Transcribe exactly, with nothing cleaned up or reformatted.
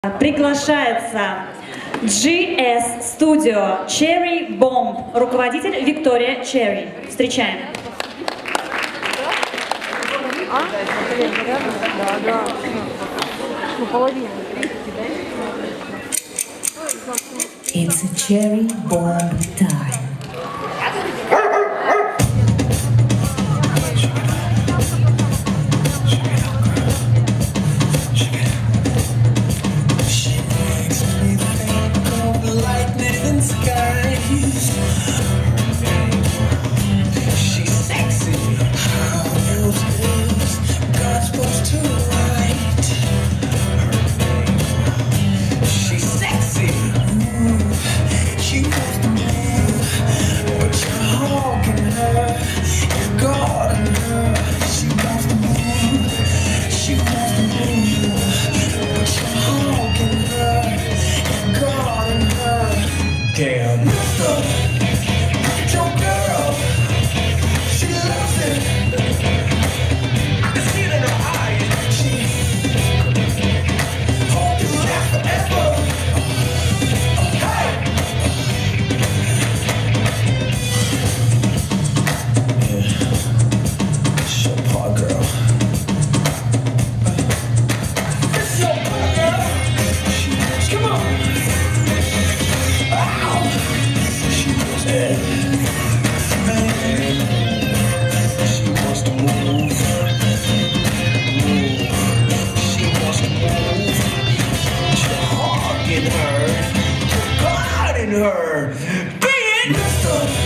Приглашается джи эс Studio Cherry Bomb, руководитель Виктория Черри. Встречаем. It's a cherry bomb time. Damn, mister, it's your girl. She loves it. I can see it in her eyes. She holds you last forever. Hey! Yeah, it's your part, girl. It's your part, girl. She, come on. She wants to move. Move. She wants to move. Put your heart in her. Your God in her. Be it, mister.